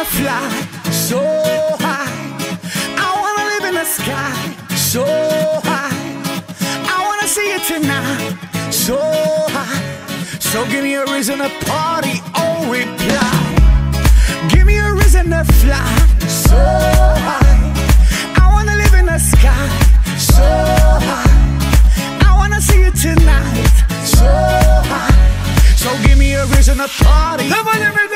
to fly so high. I wanna live in the sky so high. I wanna see it tonight so high. So give me a reason to party, oh reply. Give me a reason to fly so high. I wanna live in the sky so high. I wanna see it tonight so high. So give me a reason to party.